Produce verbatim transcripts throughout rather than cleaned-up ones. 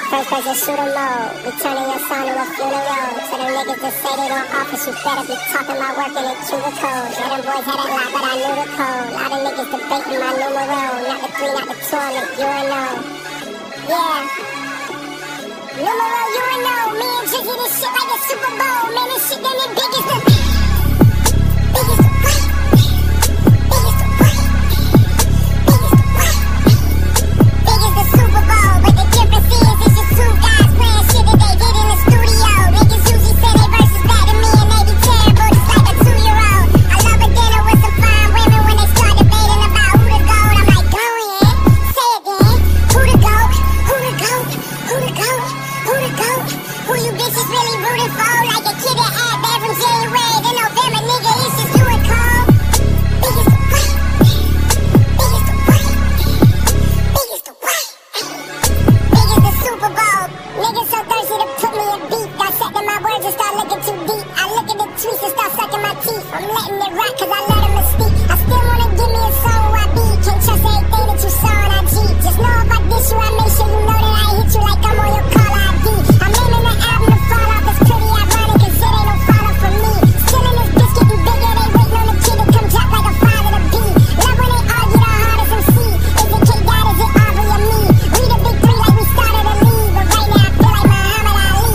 First person shooter mode, returning your son to a funeral. To them niggas that say they gon' office, you better be talking about working in cubicles. Yeah, them boys had it locked, but I knew the code. Lot of niggas debating my numero. Not the three, not the toilet, you and no. Yeah. Numero, you and no. Me and Jiggy, this shit like a Super Bowl. Man, this shit done it big as the... Big as the what? Big as the what? Big as the what? Big as the Super Bowl, but the difference is it's just two guys playing shit that they did in the studio. Niggas usually say they verses bad to me and they be terrible, just like a two-year-old. I love a dinner with some fine women when they start debating about who the GOAT. I'm like, go ahead, say it then. Who the GOAT? Who the GOAT? Who the GOAT? Who the GOAT? Who you bitches really rooting for? Like a kid that had bad from January to November, nigga, it's just you and Cole. Big as the what? Big as the what? Big as the what? Big as the Super Bowl. Niggas so thirsty to put me in beat. Dissecting my words and start looking too deep. I look at the tweets and start sucking my teeth. I'm letting it rock cause I let it mystique. I still wanna give me a song where I be. Can't trust everything that you saw on I G. Just know if I diss you, I make sure you know that I hit you like I'm on your call I D. I'm naming the album to fall off. It's pretty ironic cause it ain't no follow from me. Still in this bitch getting bigger. They waiting on the kid to come drop like a father to be. Love when they argue the hardest M C. Is it K-Dot, is it Aubrey or me? We the big three like we started a league. But right now I feel like Muhammad Ali.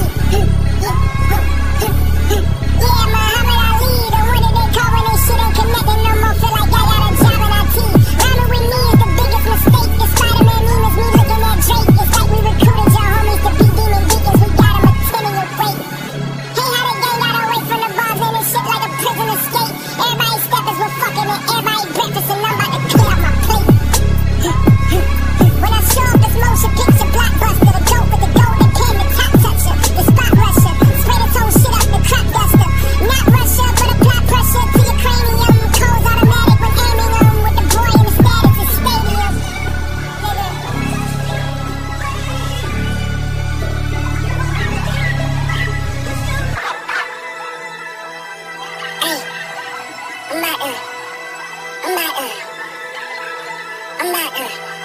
Yeah, Muhammad Ali. The one that they call when they shit ain't connecting no more. Feel like I got a job in I T. Rhyming with me is the biggest mistake. The Spider-Man meme is me looking at Drake. It's like we recruited your homies to be demon deacons. We got them a ten in your fate. Hey, how the gang got away from the bars and this shit like a prison escape. Everybody steppers were fucking and everybody breakfast and I'm about to clear out my plate. When I show up this motion picture blockbuster, the goat with the gold that came the top toucher, the spot rusher, spray the tone shit up, the crop duster. Not Russia, but apply pressure to your cranium. Codes automatic when aiming them with the boy in the status of stadium. Hey, I'm not uh, I'm not uh, I'm not uh.